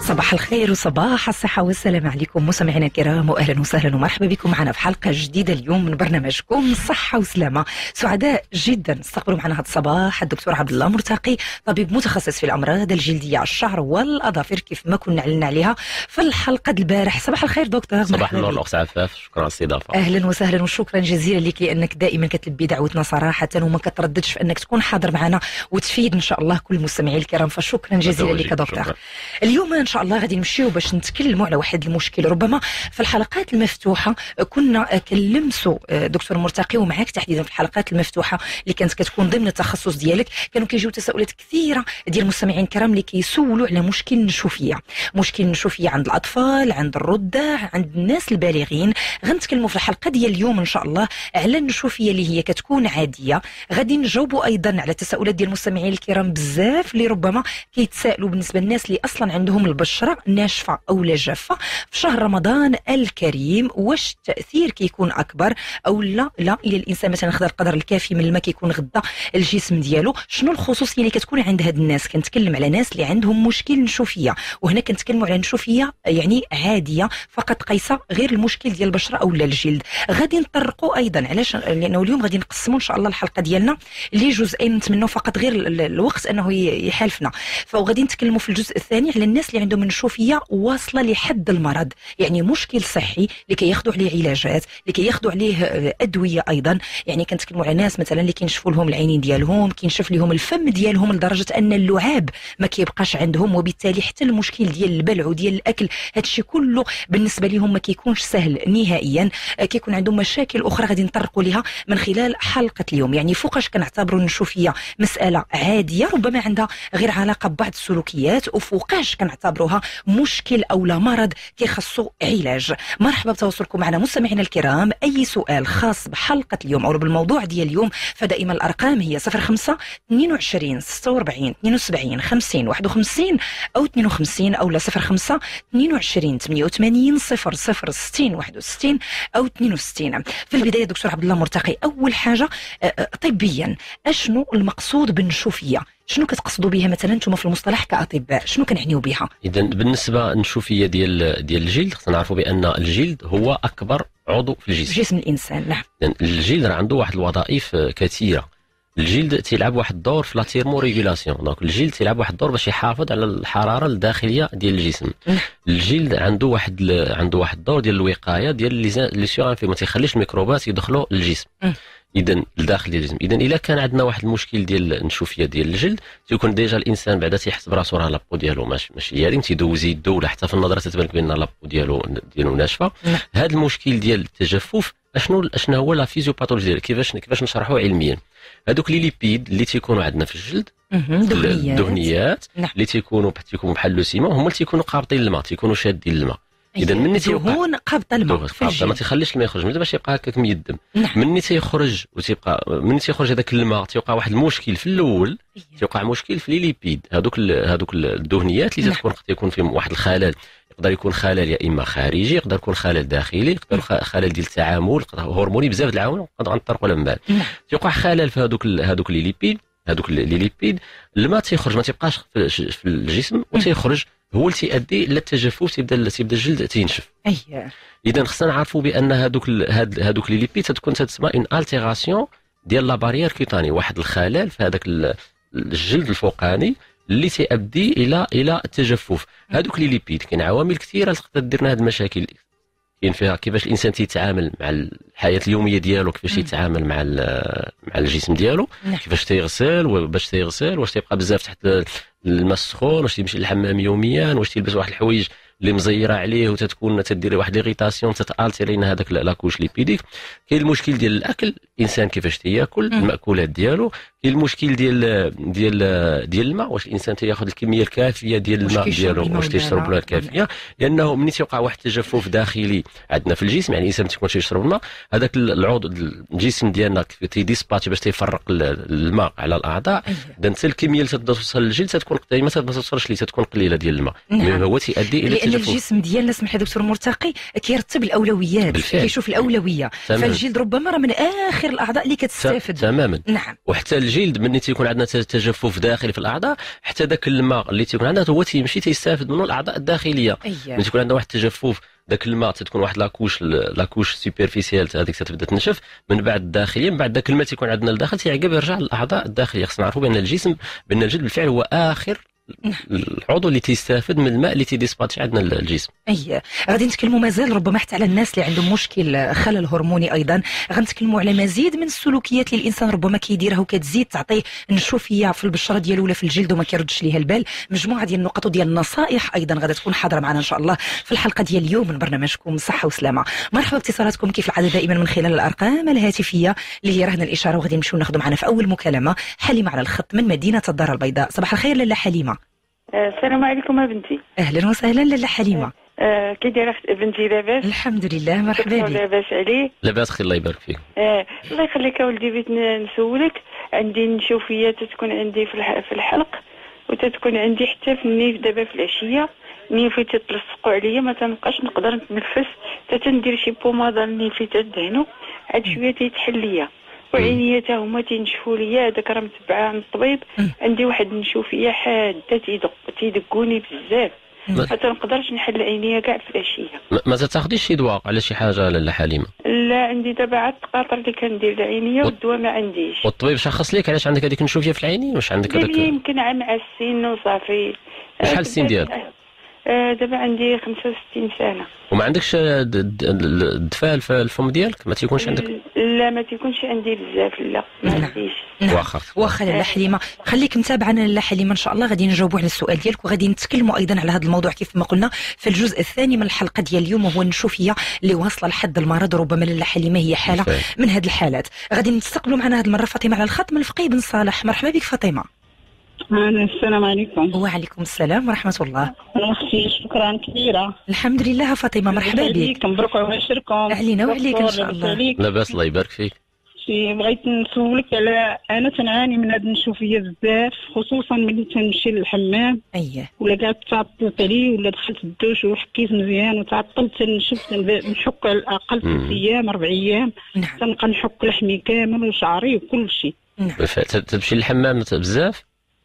صباح الخير وصباح الصحة والسلام عليكم مستمعينا الكرام، وأهلا وسهلا ومرحبا بكم معنا في حلقة جديدة اليوم من برنامجكم صحة وسلامة. سعداء جدا نستقبلوا معنا هذا الصباح الدكتور عبد الله مرتقي، طبيب متخصص في الأمراض الجلدية، الشعر والأظافر، كيف ما كنا علنا عليها في الحلقة البارح. صباح الخير دكتور. صباح النور الأخت عفاف، شكرا على الاستضافة. أهلا وسهلا وشكرا جزيلا لك لأنك دائما كتلبي دعوتنا صراحة وما كترددش في أنك تكون حاضر معنا وتفيد إن شاء الله كل المستمعين الكرام، فشكرا جزيلا لك دكتور. اليوم إن شاء الله غادي نمشيو باش نتكلموا على واحد المشكل. ربما في الحلقات المفتوحة كنا كنلمسوا دكتور مرتقي ومعاك تحديدا في الحلقات المفتوحة اللي كانت كتكون ضمن التخصص ديالك، كانوا كيجيو تساؤلات كثيرة ديال المستمعين الكرام اللي كيسولوا على مشكل النشوفية، مشكل النشوفية عند الأطفال، عند الرضع، عند الناس البالغين. غنتكلموا في الحلقة ديال اليوم إن شاء الله على النشوفية اللي هي كتكون عادية. غادي نجاوبوا أيضا على التساؤلات ديال المستمعين الكرام بزاف اللي ربما كيتسائلوا بالنسبة للناس اللي أصلا عندهم البشرة ناشفة أو لا جافة في شهر رمضان الكريم، واش التأثير كيكون أكبر أو لا إلا الإنسان مثلا خذ القدر الكافي من الماء كيكون غدا الجسم ديالو. شنو الخصوصية اللي كتكون عند هاد الناس؟ كنتكلم على ناس اللي عندهم مشكل نشوفية، وهنا كنتكلموا على نشوفية يعني عادية فقط قيسة، غير المشكل ديال البشرة أو لا الجلد. غادي نطرقوا أيضا علاش، لأنه اليوم غادي نقسموا إن شاء الله الحلقة ديالنا لجزئين، نتمنوا فقط غير الوقت أنه يحالفنا. فغادي نتكلموا في الجزء الثاني على الناس اللي عندهم نشوفية واصلة لحد المرض، يعني مشكل صحي اللي كياخذوا عليه علاجات، اللي كياخذوا عليه أدوية أيضا. يعني كنتكلموا على ناس مثلا اللي كينشفوا لهم العينين ديالهم، كينشف لهم الفم ديالهم لدرجة أن اللعاب ما كيبقاش عندهم، وبالتالي حتى المشكل ديال البلع وديال الأكل هادشي كله بالنسبة لهم ما كيكونش سهل نهائيا. كيكون عندهم مشاكل أخرى غادي نطرقوا لها من خلال حلقة اليوم. يعني فوقاش كنعتبروا النشوفية مسألة عادية ربما عندها غير علاقة ببعض السلوكيات، وفوقاش كنعتبروها مشكل أو لا مرض كيخصو علاج. مرحبا بتواصلكم معنا مستمعينا الكرام. أي سؤال خاص بحلقة اليوم أو بالموضوع ديال اليوم فدائما الأرقام هي 05 22 46 72 50 51 أو 52 أو لا 05 22 88 00 60 61 أو 62. في البداية دكتور عبد الله مرتقي، أول حاجة طبيا أشنو المقصود بالنشوفية؟ شنو كتقصدوا بها مثلا انتم في المصطلح كأطباء؟ شنو كنعنيو بها؟ اذا بالنسبه للنشوفيه ديال الجلد، خصنا نعرفوا بان الجلد هو اكبر عضو في الجسم، جسم الانسان. نعم. الجلد عنده واحد الوظائف كثيره. الجلد تيلعب واحد الدور في لا تيرمو ريغولاسيون، دونك الجلد تيلعب واحد الدور باش يحافظ على الحراره الداخليه ديال الجسم. الجلد عنده واحد الدور ديال الوقايه ديال لي سيغانفي، ما تيخليش الميكروبات يدخلوا للجسم اذا لداخل الجسم. اذا الا كان عندنا واحد المشكل ديال النشوفيه ديال الجلد، تيكون ديجا الانسان بعدا تيحس براسو راه لابو ديالو ماشي ياري، تيدوز يدو ولا حتى في النظره تتبان بان لابو ديالو ناشفه. هذا المشكل ديال التجفف شنو هو لا فيزيوباثولوجي ديالو؟ كيفاش نشرحوه علميا؟ هذوك لي ليبيد اللي تيكونوا عندنا في الجلد، الدهنيات اللي تيكونوا بحال لو سيمون، هما اللي تيكونوا قابطين الماء، تيكونوا شادين الماء. اذا مني تيكون قابط الماء ما تيخليش الماء يخرج، باش يبقى هكاك ميدم. مني تيخرج هذاك الماء تيوقع واحد المشكل في الاول، تيوقع مشكل في لي ليبيد، هذوك الدهنيات اللي تيكون فيهم واحد الخلل. يقدر يكون خلل يا اما خارجي، يقدر يكون خلل داخلي، يقدر خلل ديال التعامل هرموني، بزاف د العوامل نقدروا نطرقوا لهم بعد. تيوقع خلل في هذوك لي ليبيد، الماء تيخرج ما تيبقاش في الجسم وتيخرج، هو اللي تيؤدي الى التجفف، تيبدا الجلد تينشف. اذا خصنا نعرفوا بان هذوك لي ليبيد تتسمى اون التيراسيون ديال لا بارير كيتاني، واحد الخلل في هذاك الجلد الفوقاني اللي تيؤدي الى التجفف. هذوك لي ليبيد كاين عوامل كثيره تقدر دير لنا هذه المشاكل. كاين فيها كيفاش الانسان تيتعامل مع الحياه اليوميه ديالو، كيفاش يتعامل مع الجسم ديالو، كيفاش تيغسل، واش تيبقى بزاف تحت الماء السخون، واش تيمشي للحمام يوميا، واش تيلبس واحد الحوايج اللي مزيره عليه وتتكون تدير واحد ليغيتاسيون تتالتيرين هذاك لاكوش ليبيديك. كاين المشكل ديال الاكل، الانسان كيفاش تياكل الماكولات ديالو. كاين المشكل ديال الماء، واش الانسان تياخذ الكميه الكافيه ديال الماء ديالو، واش تيشرب الماء الكافيه. لانه ملي تيوقع واحد التجفف داخلي عندنا في الجسم، يعني الانسان ما تيكونش يشرب الماء، هذاك العضو الجسم ديالنا تيديسباتي باش تيفرق الماء على الاعضاء. اذا حتى الكميه اللي توصل للجلد تكون دائما ما توصلش ليه، تكون قليله ديال الماء. هو تيؤدي الى لان الجسم ديالنا اسمح لي دكتور مرتقي كيرتب الاولويات، كيشوف الاولويه. فالجلد ربما راه من اخر الاعضاء اللي كتستافد تماما. وحتى الجلد الجلد ملي تيكون عندنا تجفف داخلي في الاعضاء، حتى داك الماء اللي تيكون عندنا هو تيمشي تيستافد منه الاعضاء الداخليه. ملي تيكون عندنا واحد التجفف داك الماء تتكون واحد لاكوش سوبرفيسيال هذيك تبدا تنشف، من بعد الداخليه من بعد داك الماء تيكون عندنا لداخل تيعقب يرجع للاعضاء الداخليه. خصنا نعرفوا بان الجلد بالفعل هو اخر العضو اللي تيستافد من الماء اللي تيديسباتشي عندنا الجسم. غادي نتكلموا مازال ربما حتى على الناس اللي عندهم مشكل خلل هرموني، ايضا غنتكلموا على مزيد من السلوكيات اللي الانسان ربما كيديرها وكتزيد تعطيه نشوفيه في البشره ديالو ولا في الجلد وما كيردش ليها البال. مجموعه ديال النقط وديال النصائح ايضا غادا تكون حاضره معنا ان شاء الله في الحلقه ديال اليوم من برنامجكم صحه وسلامه. مرحبا باتصالاتكم كيف العاده دائما من خلال الارقام الهاتفيه اللي هي رهن الاشاره، وغادي نمشيو ناخذوا معنا في اول مكالمه حليمه على الخط من مدينه الدار البيضاء. صباح الخير لاله حليمه. السلام عليكم بنتي. اهلا وسهلا لاله حليمه. كي دايره بنتي؟ لاباس الحمد لله. مرحبا بك. لاباس عليك؟ لاباس اختي الله يبارك فيك. الله يخليك ولدي، بغيت نسولك. عندي نشوفيه تتكون عندي في الحلق، وتتكون عندي حتى في النيف دابا في العشيه. نيفي تتلصقوا عليا ما تنبقاش نقدر نتنفس، حتى ندير شي بوماده النيفي تدهنو عاد شويه تيتحل ليا. وعينيا تا هما تينشفوا ليا، هذاك راه متبعه عند الطبيب. عندي واحد النشوفيه حاده تيدقوني بزاف، ما تنقدرش نحل عينيا كاع في العشيه. ما تاخديش شي دواء على شي حاجه لاله حليمه؟ لا، عندي دابا عاد القاطر اللي كندير لعينيا والدواء ما عنديش. والطبيب شخص لك علاش عندك هذيك النشوفيه في العينين؟ واش عندك هذاك؟ يمكن عام السن وصافي. شحال السن ديالك؟ دابا عندي 65 سنه. وما عندكش الدفال في الفم ديالك؟ ما تيكونش عندك؟ لا ما تيكونش عندي بزاف، لا ما عنديش. واخا لاله حليمه خليك متابعنا لاله حليمه، ان شاء الله غادي نجاوبوا على السؤال ديالك، وغادي نتكلموا ايضا على هذا الموضوع كيف ما قلنا في الجزء الثاني من الحلقه ديال اليوم، وهو النشوفيه اللي واصله لحد المرض. ربما لاله حليمه هي حاله من هذه الحالات. غادي نستقبلوا معنا هذه المره فاطمه على الخط من الفقيه بن صالح. مرحبا بك فاطمه. السلام عليكم. وعليكم السلام ورحمه الله. اختي شكرا كثيرا. الحمد لله فاطمه، مرحبا بك. مبروك وعشركم. علينا وعليك ان شاء الله. لاباس الله يبارك فيك. بغيت نسولك على، انا تنعاني من هذه النشوفيه بزاف، خصوصا ملي تنمشي للحمام. ولا كاع تعطلت علي، ولا دخلت الدوش وحكيت مزيان وتعطلت تنشف، نحك على الاقل 3 ايام 4 ايام. تنبقى نحك لحمي كامل وشعري وكل شيء. تمشي للحمام بزاف؟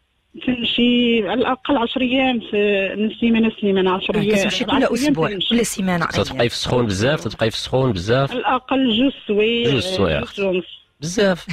تمشي على الاقل 10 ايام من سيمانه لسيمانه. 10 ايام كتمشي كل اسبوع كل سيمانه. تبقاي في السخون بزاف؟ تبقاي في السخون بزاف؟ على الاقل 2 سوايع بزاف.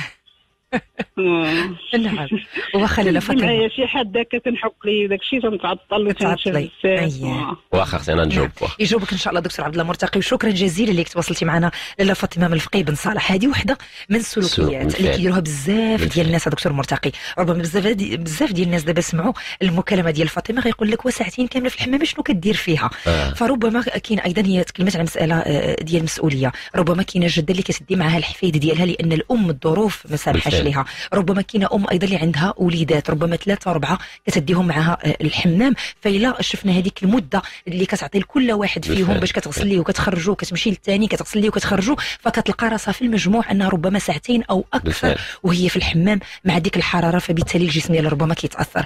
نعم. واخا لاله فاطمه معايا شي حد هكا تنحك لي وداك الشيء تنتعطل وتنشف بزاف. واخا اختي انا نجاوبك. يجاوبك ان شاء الله دكتور عبد الله مرتقي، وشكرا جزيلا لك تواصلتي معنا لاله فاطمه من الفقيه بن صالح. هذه وحده من السلوكيات اللي كيديروها بزاف ديال الناس. دكتور مرتقي ربما بزاف ديال الناس دابا سمعوا المكالمه ديال فاطمه غيقول لك وساعتين كامله في الحمام شنو كدير فيها؟ فربما كاين ايضا، هي تكلمت على مساله ديال المسؤوليه. ربما كاينه جده اللي كتدي معها الحفيد ديالها لان الام الظروف ما سامحاش ليها. ربما كاينه ام ايضا اللي عندها وليدات، ربما 3 4 كتديهم معها الحمام. فإلا شفنا هذيك المده اللي كتعطي لكل واحد فيهم باش كتغسل ليه وكتخرجوا، كتمشي للثاني كتغسل ليه وكتخرجوا، فكتلقى راسها في المجموع انها ربما ساعتين او اكثر وهي في الحمام مع ديك الحراره، فبالتالي الجسم ديالها ربما كيتاثر.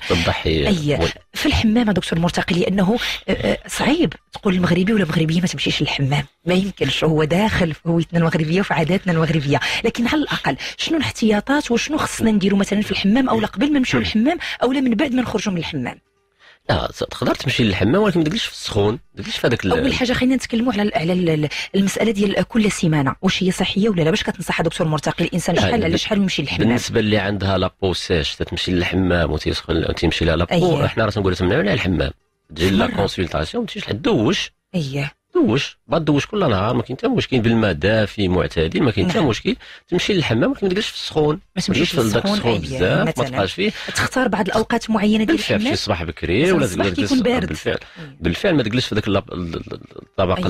في الحمام دكتور مرتقي، لانه صعيب تقول المغربي ولا مغربيه ما تمشيش للحمام، ما يمكنش، هو داخل في هويتنا المغربيه وفي عاداتنا المغربيه. لكن على الاقل شنو الاحتياطات وشنو خصنا نديروا مثلا في الحمام، او قبل ما نمشيو للحمام او من بعد ما نخرجوا من الحمام؟ لا تقدر تمشي للحمام ولكن ما تجلسش في السخون، ما تجلسش في هذاك. اول حاجه خلينا نتكلموا على المساله ديال كل سيمانه، واش هي صحيه ولا لا؟ باش كتنصح دكتور مرتقي الانسان شحال يمشي للحمام؟ بالنسبه اللي عندها لابو سيش تمشي للحمام وتيسخن وتمشي لها لابو، احنا راه تنقولوا تمنعوا عليها الحمام، تجي لا كونسلطاسيون تمشيش لحد دوش. دوش بعد دوش كل نهار، ما كاين حتى مشكل، بالماء دافي معتدل، ما كاين حتى مشكل. تمشي للحمام ولكن ما تجلسش في السخون، ما تمشيش في السخون بزاف، ما تبقاش فيه. تختار بعض الاوقات معينه ديال الحمام، في الصباح بكري ولا تجلس بالفعل ما تجلسش في ذاك الطبقه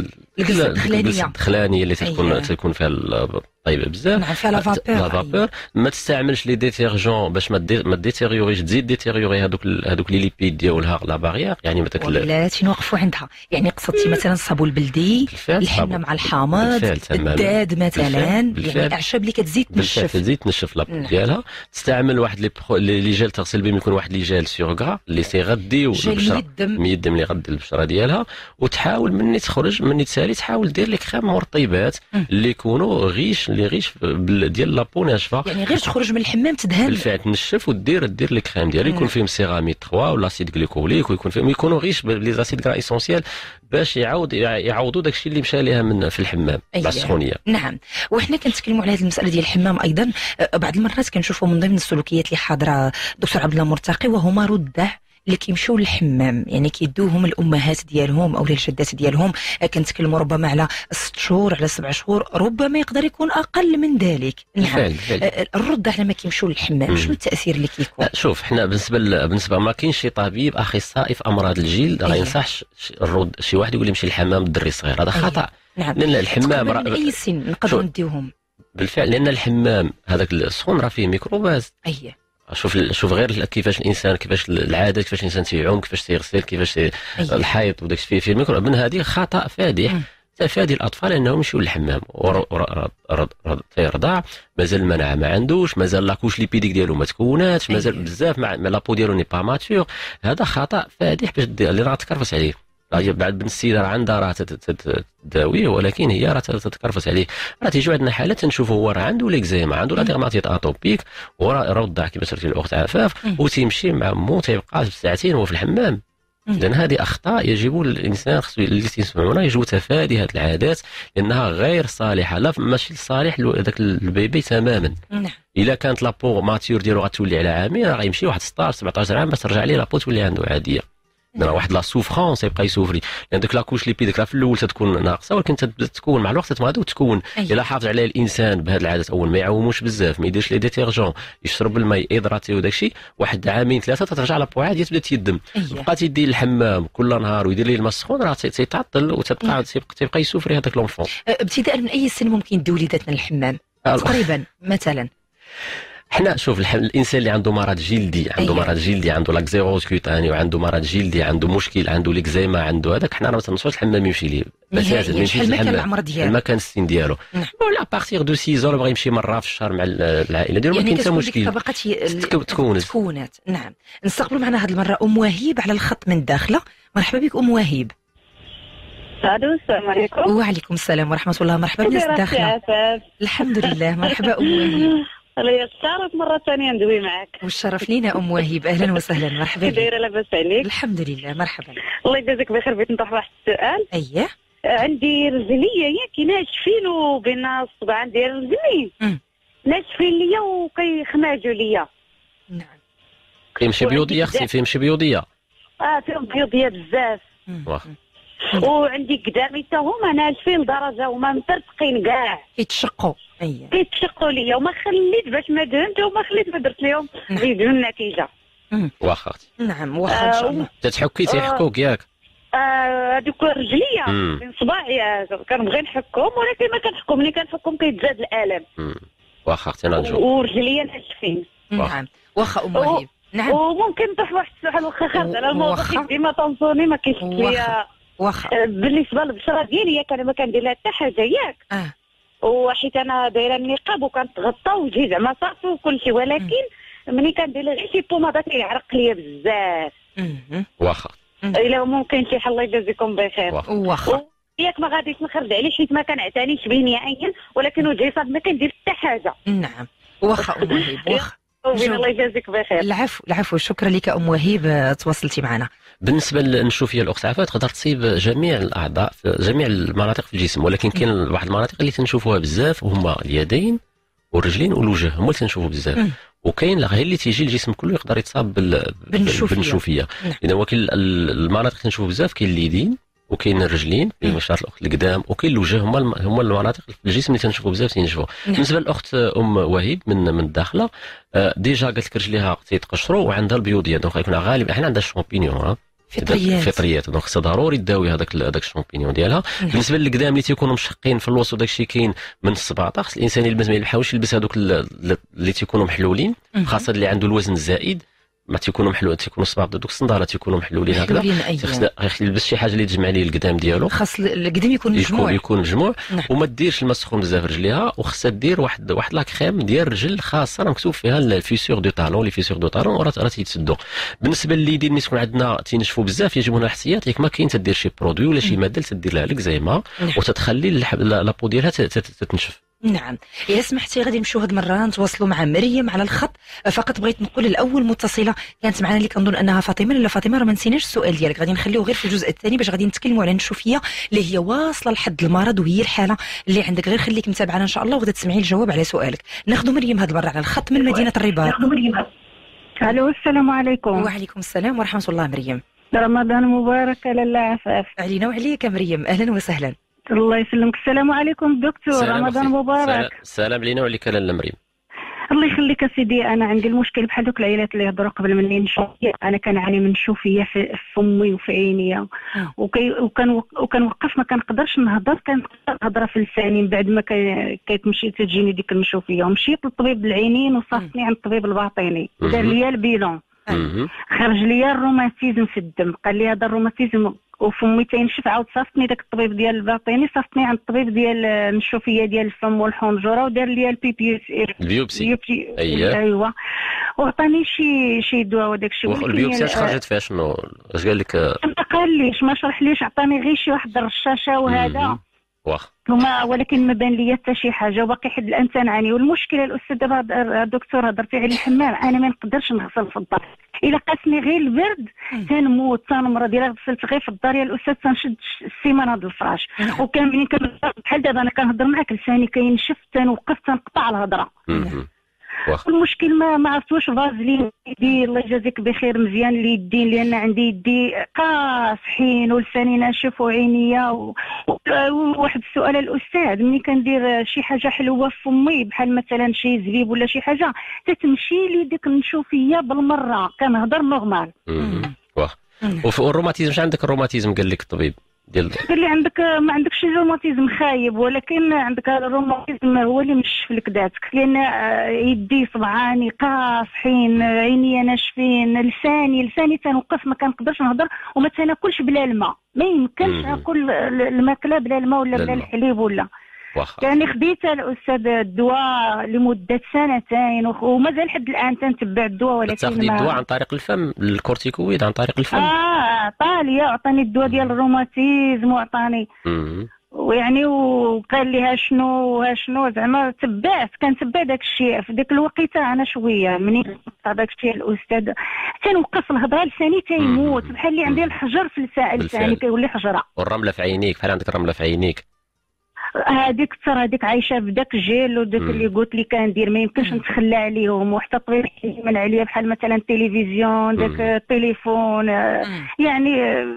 الدخلانيه اللي تكون فيها طيبه بزاف. نعم فيها لافابور. ما تستعملش لي ديتيرجون باش ما ديتيريوريش، تزيد ديتيريوري هذوك لي ليبيد ديالها لا باريير، يعني ما ولاتي نوقفوا عندها. يعني قصدتي مثلا الصابون البلدي، الحنه مع الحامض، الداد مثلا، يعني الاعشاب اللي كتزيد تنشف، تزيد تنشف لابو ديالها. تستعمل واحد لي جيل تغسل به، يكون واحد لي جيل سيغ غرا اللي تيغدي البشره، ميدم اللي يغدي البشره ديالها. وتحاول مني تخرج مني تسالي تحاول دير لك خام مرطبات اللي يكونوا غيش باش اللي غيش ديال لابو ناشفه، يعني غير تخرج من الحمام تدهن بالفعل تنشف ودير لي كريم ديالها يكون فيهم سيراميد 3 ولا اسيد غليكوليك، ويكون فيهم يكونوا غيش لي زاسيد غرا اسونسيال باش يعوضوا داكشي اللي مشى ليها من في الحمام مع السخونيه. نعم. وحنا كنتكلموا على هذه المساله ديال الحمام ايضا، بعض المرات كنشوفوا من ضمن السلوكيات اللي حاضره دكتور عبد الله مرتقي وهما رده اللي كيمشيو للحمام، يعني كيدوهم الامهات ديالهم او الجدات ديالهم. كنتكلموا ربما على 6 شهور على 7 شهور، ربما يقدر يكون اقل من ذلك. نعم. الرده على ما كيمشيو للحمام شنو التاثير اللي كيكون؟ شوف حنا بالنسبه ما كاينش شي طبيب اخصائي في امراض الجلد غينصحش شي واحد يقول يمشي للحمام الدري الصغير، هذا خطا. نعم. لان الحمام من اي سن نقدروا نديوهم؟ بالفعل لان الحمام هذاك السخون راه فيه ميكروبات. شوف غير كيفاش الانسان، كيفاش العادات، كيفاش الانسان تيعوم، كيفاش تيغسل، كيفاش الحيض وداك فيه الميكروب. من هذه خطا فادح تفادي الاطفال انهم يمشيو للحمام تيرضع، مازال المناعه ما عندوش، مازال لاكوش ليبيديك ديالو ما تكوناتش، مازال بزاف مع لابو ديالو ني با ماتور. هذا خطا فادح باش اللي راه تكرفس عليه. بعد بن السيده راه عندها راه تداويه، ولكن هي راه تتكرفس عليه. راه تيجيو عندنا حالات تنشوفوا هو راه عنده ليكزيما، عنده لا ديرماتيت اتوبيك، وراه رضع كما سالتي الاخت عفاف، وتيمشي مع مو تيبقى ساعتين وهو في الحمام. لان هذه اخطاء يجب الانسان اللي تسمعونا يجب تفادي هذه العادات، لانها غير صالحه، لا ماشي صالح لذاك البيبي تماما. الا كانت لابو ماتيور ديالو غتولي على عامين، راه غيمشي واحد 16 17 عام باش ترجع ليه لابو تولي عنده عاديه. راه واحد لا سوفرونس يبقى يسوفري، لان ديك لاكوش ليبيديك راه في الاول تتكون ناقصه، ولكن تتكون مع الوقت تتمادى وتكون. الا حافظ عليها الانسان بهذه العادات، اول ما يعوموش بزاف، ما يديرش لي ديتيرجون، يشرب الماء ايدراتي وداك الشيء، واحد عامين 3 تترجع لابو عاديه تبدا تيدم. بقى تيدي الحمام كل نهار ويدير ليه الماء السخون، راه تيتعطل وتبقى يسوفري هذاك لونفون. ابتداء من اي سن ممكن نديو وليداتنا للحمام تقريبا مثلا؟ حنا شوف الانسان اللي عنده مرض جلدي، مرض جلدي، عنده لاكزيروز كوتاني، وعنده مرض جلدي، عنده مشكل، عنده ليكزيما، عنده هذاك، حنا راه ما تنصحوش الحمام يمشي ليه اساسا. ما يمشيش الحمام المكان السن ديالو، ولا بارتيغ دو 6 زون بغى يمشي مره في الشهر مع العائله ديالو، ما كاين حتى مشكل. تكونت. نعم. نستقبلوا معنا هذه المره ام وهيب على الخط من الداخله. مرحبا بك ام وهيب. السلام عليكم. وعليكم السلام ورحمه الله. مرحبا بالناس الداخله. الحمد لله. مرحبا ام وهيب. الله يشرف مرة ثانية ندوي معك. والشرف لينا أم وهيب، أهلا وسهلا. مرحبا بك. دايرة لاباس عليك؟ الحمد لله. مرحبا. الله يجازيك بخير. بغيت نطرح واحد السؤال. أييه. عندي رجلية ياك ناشفين وبين الصبعان ديال رجلي ناشفين ليا وكيخماجوا ليا. نعم. كيمشي بيوضية اختي، فيمشي بيوضية. فيهم بيوضية بزاف. وعندي قدامي حتى هما ناشفين لدرجة هما مترتقين كاع. كيتشقوا. كيتشقوا ليا وما خليت باش ما دهنت وما خليت ما درت لهم يديروا النتيجة. واخا اختي. نعم واخا ان شاء الله. تتحكي تيحكوك ياك؟ هذوك رجليا من صباعي كنبغي نحكهم، ولكن ما كنحكم. ملي كنحكم كيتزاد الالم. واخا اختي نرجو. ورجليا ناشفين. نعم واخا ام وهيب. نعم. وممكن نطرح واحد السؤال واخا خارج على الموضوع ديما تنصوني ما كاينش ليا. واخا بالنسبه للبشره ديالي انا ما كندير لها حتى حاجه ياك. وحيت انا دايره النقاب وكنتغطى وجهي زعما صافي وكل شيء، ولكن ملي كندير غير شي بوماده كيعرق ليا بزاف. واخا الا ممكن شي حل الله يجازيكم بخير. واخا ياك ما غاديش نخرج عليه حيت ما كنعتنيش به نهائيا، ولكن وجهي صافي ما كندير حتى حاجه. نعم واخا ام وهيب. واخا الله يجازيك بخير. العفو شكرا لك ام وهيب تواصلتي معنا. بالنسبه للنشوفيه الاخت عفاف تقدر تصيب جميع الاعضاء في جميع المناطق في الجسم، ولكن كاين واحد المناطق اللي تنشوفوها بزاف وهما اليدين والرجلين والوجه، هما اللي تنشوفوا بزاف. وكاين غير اللي تيجي الجسم كله يقدر يتصاب بالنشوفيه. اذا هو كاين المناطق اللي تنشوفوا بزاف، كاين اليدين وكاين الرجلين اللي مشات الاخت القدام، وكاين الوجه، هما المناطق في الجسم اللي تنشوفوا بزاف تنشوفوا. بالنسبه للاخت ام وهيب من الداخله، ديجا قالت لك رجليها تيتقشروا وعندها البيوضيه، دونك غيكون غالبا احنا عندها الشامبينيون فطريات، دونك خصها ضروري تداوي هذاك الشامبينيون ديالها. بالنسبه للقدام اللي تيكونوا مشقين في الوسط وداك الشيء كاين من السباطه، خص الانسان يلبس ما يحاولش يلبس هذوك اللي تيكونوا محلولين، خاصه اللي عنده الوزن الزائد ما تيكونوا محلول، تيكونوا الصباط دوك الصندالات تيكونوا محلولين هكذا. خص يلبس شي حاجه اللي تجمع ليه القدام ديالو، خاص القدام يكون مجموع وما ديرش الماء سخون بزاف رجليها، وخصها دير واحد لا كريم ديال الرجل خاصه مكتوب فيها الفيسور دو طالون، لي فيسور دو طالون راه تيتسدوا. بالنسبه لليدين ملي تكون عندنا تينشفوا بزاف يجب هنا الاحتياط، ياك ما كاين تدير شي برودوي ولا شي ماده تدير لها لك زي ما وتتخلي لابو ديالها تتنشف. نعم، إذا سمحتي غادي نمشيو هاد المره نتواصلوا مع مريم على الخط. فقط بغيت نقول الاول متصله كانت معنا اللي كنظن انها فاطمه. لا فاطمه راه ما نسيناش السؤال ديالك، غادي نخليوه غير في الجزء الثاني باش غادي نتكلموا على النشوفيه اللي هي واصله لحد المرض وهي الحاله اللي عندك. غير خليك متابعنا ان شاء الله وغادي تسمعي الجواب على سؤالك. ناخذ مريم هاد المره على الخط من مدينه الرباط. الو السلام عليكم. وعليكم السلام ورحمه الله. مريم رمضان مبارك لاله عفاف. علينا وعليك مريم، اهلا وسهلا. الله يسلمك. السلام عليكم دكتور. رمضان مبارك. سلام لينا وعليك لاله مريم. الله يخليك سيدي. انا عندي المشكل بحال دوك العائلات اللي هضروا قبل مني نشوفيه. انا كنعاني من نشوفيه في فمي وفي عينيا وكنوقف ما كنقدرش نهضر. كنقدر نهضر في لساني من بعد ما كتمشي تجيني ديك النشوفيه. ومشيت للطبيب العينين وصافتني عند الطبيب الباطني دار لي البيلون، خرج لي الروماتيزم في الدم. قال لي هذا الروماتيزم وفمي تينشف. عاود صافتني داك الطبيب ديال الباطني صافتني عند الطبيب ديال النشوفيه ديال الفم والحنجره ودار لي البيوبسي. ايوا وعطاني شي دواء وداك الشيء. البيوبسي اش خرجت فيها؟ شنو اش قال لك؟ ما قاليش، ما شرحليش، عطاني غير شي واحد الرشاشه وهذا واخ ولكن ما بان لي حتى شي حاجه. وباقي حد الان تنعاني. والمشكله الاستاذ دابا الدكتور هضرتي على الحمام. انا ما نقدرش نغسل في الدار. الا قاسني غير البرد تنموت تنمرض. الا غسلت غير في الدار يا الاستاذ تنشد السيمانه د الفراش. وكان ملي بحال دابا انا كنهضر معاك لساني كينشف تنوقف تنقطع الهضره. المشكل ما عرفت واش فازلين يدي الله يجازيك بخير مزيان ليدين، لان عندي يدي قاصحين ولساني ناشف وعينيا. وواحد السؤال الاستاذ، ملي كندير شي حاجه حلوه في فمي بحال مثلا شي زبيب ولا شي حاجه تتمشي لي ديك النشوفيه بالمره. كنهضر نورمال. والروماتيزم، شنو عندك الروماتيزم قال لك الطبيب ديال؟ قال لي عندك ما عندكش روماتيزم خايب، ولكن عندك الروماتيزم هو اللي منشف لك ذاتك. لان يدي صبعاني قاصحين، عينيا ناشفين، لساني تنوقف ما كنقدرش نهضر وما تناكلش بلا الماء. ما يمكنش ناكل الماكله بلا الماء ولا بلا الحليب ولا. يعني خديت الاستاذ الدواء لمده 2 ومازال لحد الان تنتبع الدواء. ولكن تاخذي الدواء عن طريق الفم، الكورتيكويد عن طريق الفم. عطاني الدواء ديال الروماتيزم وعطاني ويعني وقال لي شنو زعما كنتبع داك الشيء في ديك الوقيته. انا شويه منين قطع داك الشيء الاستاذ تنوقف الهضره لساني تيموت بحال اللي عندي الحجر في لساني كيولي حجره. والرمله في عينيك، بحال عندك رمله في عينيك. هذيك عايشه بداك الجيل وداك اللي قلت لي كندير ما يمكنش نتخلى عليهم. وحتى الطبيب من عليا بحال مثلا التلفزيون داك التليفون. يعني